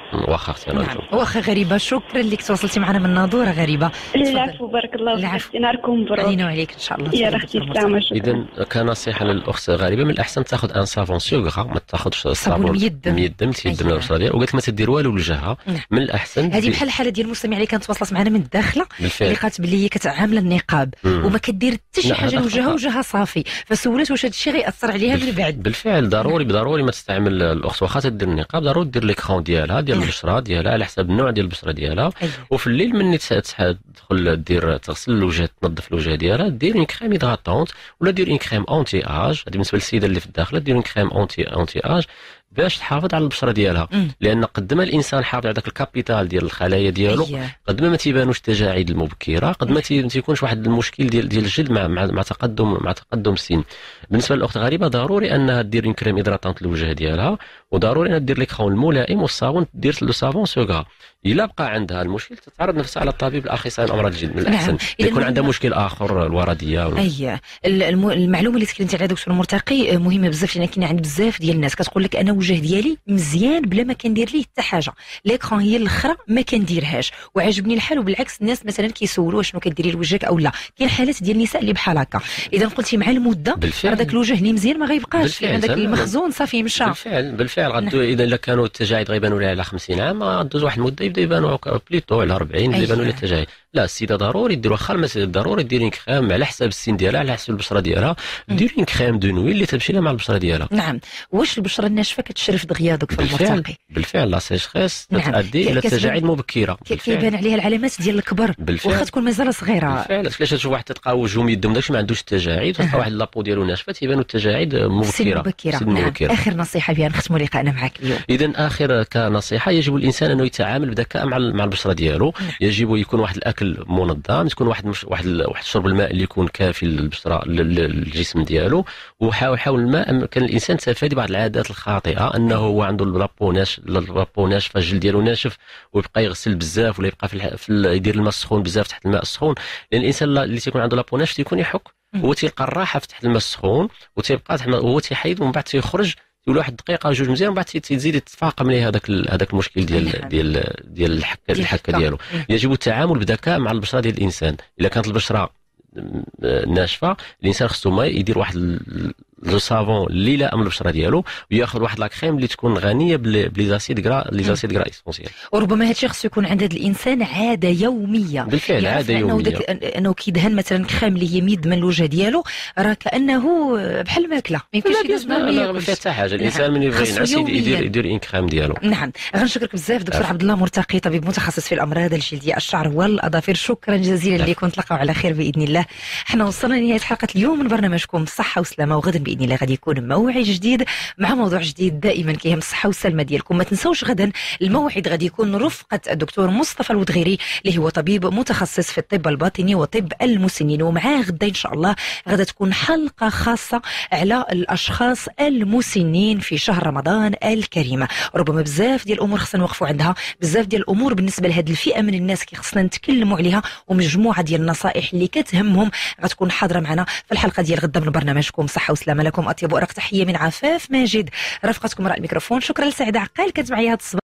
واخا اختي نعم. واخا غريبه، شكرا لك تواصلتي معنا من ناظوره غريبه. العفو، بارك الله فيك، نهاركم مبروك علينا وعليك ان شاء الله. يا اختي السلامه. اذا كنصيحه للاخت غريبه، من الاحسن تاخذ ان سافون سوغرا، ما تاخذش الصابون ميدم تيدم البشره ديالها، وقالت ما تدير والو لوجهها. من الاحسن هذه بحال الحاله ديال المستمع اللي كانت تواصلت معنا من الداخله، اللي قالت بلي هي كتعامل النقاب وما كدير حتى شي حاجه لوجهها، وجهها صافي، فسولات واش هذا الشيء غيأثر عليها من بعد. بالفعل ضروري ما تستعمل الاخت واخا تدير النقاب، ضروري دير ليكرون ديالها ديال البشره ديالها على حسب النوع ديال البشره ديالها. وفي الليل مني تدخل دير تغسل الوجه، تنظف الوجه ديالها، دير اون كريم هيدراتونت ولا دير اون كريم اونتي اج. هذه بالنسبه للسيده اللي في الداخله، دير اون كريم اونتي اج باش تحافظ على البشره ديالها. لان قد ما الانسان حافظ على داك الكابيتال ديال الخلايا ديالو، قد ما تيبانوش التجاعيد المبكره، قد ما تيكونش واحد المشكل ديال الجلد مع تقدم السن. بالنسبه للاخت غريبه، ضروري انها دير اون كريم هيدراتونت للوجه ديالها، وضروري انها دير ليكرون الملائم والصابون، دير لو سافون سوغرا. الا بقى عندها المشكل تتعرض نفسها على الطبيب الاخصائي الامراض الجلد. من الاحسن يكون عندها مشكل اخر الورديه المعلومه اللي تكلمتي عليها دكتور مرتقي مهمه بزاف، لان كاين عند بزاف ديال الناس كتقول لك انا الوجه ديالي مزيان بلا ما كندير ليه حتى حاجه، ليكرون هي الاخرى ما كنديرهاش وعجبني الحال. وبالعكس الناس مثلا كيسولوا شنو كديري لوجهك او لا، كاين حالات ديال النساء اللي بحال هكا. اذا قلتي مع المده هذاك الوجه اللي مزيان ما غيبقاش، عندك المخزون صافي مشى. بالفعل غدو اذا كانوا التجاعيد غيبانوا لها على 50 عام، غدوز واحد المده يبدا يبانوا بليتو على 40 اللي يبانوا لها التجاعيد. لا، السيده ضروري دير، واخا المسألة ضروري ديري كريم على حساب السن ديالها، على حساب البشره ديالها، ديري كريم دو نوي اللي تمشي لها مع البشره ديالها. نعم. واش البشره الناشفه كتشرف دغيا دكتور مرتقي؟ بالفعل لا سيشخيس تؤدي الى تجاعيد مبكره. كيبان عليها العلامات ديال الكبر واخا تكون مازال صغيره. بالفعل علاش تشوف واحد تلقى وجهه ميدم داكشي ما عندوش التجاعيد، تلقى واحد لابو ديالو ناشفه تيبانوا التجاعيد مبكره. نعم. اخر نصيحه بها نختموا لقاءنا معك اليوم. اذا اخر كنصيحه، يجب الانسان انه يتعامل بذكاء مع البشره ديالو. يجب يكون واحد الاكل منظم، تكون واحد شرب الماء اللي يكون كافي للبشره للجسم ديالو، وحاول الماء. كان الانسان تفادي بعض العادات الخاطئه، انه هو عنده البابو ناشفه، الجلد ديالو ناشف ويبقى يغسل بزاف ولا يبقى يدير الماء السخون بزاف تحت الماء السخون. لان الانسان اللي تيكون عنده لابو ناشف تيكون يحك، هو تيلقى الراحه تحت الماء السخون وتيبقى هو تيحيد، ومن بعد تيخرج يقول واحد دقيقه جوج مزيان، ومن بعد تزيد يتفاقم ليه هذاك المشكل ديال الحكه ديالو. يجب التعامل بذكاء مع البشره ديال الانسان. الا كانت البشره ناشفه، الانسان خصو ما يدير واحد لو سافون اللي لائم البشره ديالو، وياخذ واحد لا كريم اللي تكون غنيه بليزاسيد غرا اسونسيال. وربما هذا الشيء خصو يكون عند هذا الانسان عاده يوميه. بالفعل عاده يوميه، انه كيدهن مثلا كريم اللي هي ميدمن الوجه ديالو، راه كانه بحال الماكله، ما يمكنش يدوز فيها حتى حاجه. الانسان من يبغي ينعس يدير ان كريم ديالو. نعم. غنشكرك بزاف دكتور عبد الله مرتقي، طبيب متخصص في الامراض الجلديه، الشعر والاظافر. شكرا جزيلا لكم، نتلاقاو على خير باذن الله. حنا وصلنا لنهايه حلقه اليوم من برنامجكم الصحه والسلامه، وغدا باذن الله غادي يكون موعد جديد مع موضوع جديد دائما كيهم الصحه والسلامه ديالكم. ما تنسوش غدا الموعد غادي يكون رفقه الدكتور مصطفى الودغيري اللي هو طبيب متخصص في الطب الباطني وطب المسنين، ومعاه غدا ان شاء الله غدا تكون حلقه خاصه على الاشخاص المسنين في شهر رمضان الكريم. ربما بزاف ديال الامور خصنا نوقفوا عندها، بزاف ديال الامور بالنسبه لهذه الفئه من الناس خصنا نتكلموا عليها، ومجموعه ديال النصائح اللي كتهمهم غتكون حاضره معنا في الحلقه ديال غدا من برنامجكم صحه وسلامه. لكم اطيب ورق تحيه من عفاف ماجد، رافقتكم وراء الميكروفون. شكرا لسعيده عقال كانت معايا هذا الصباح.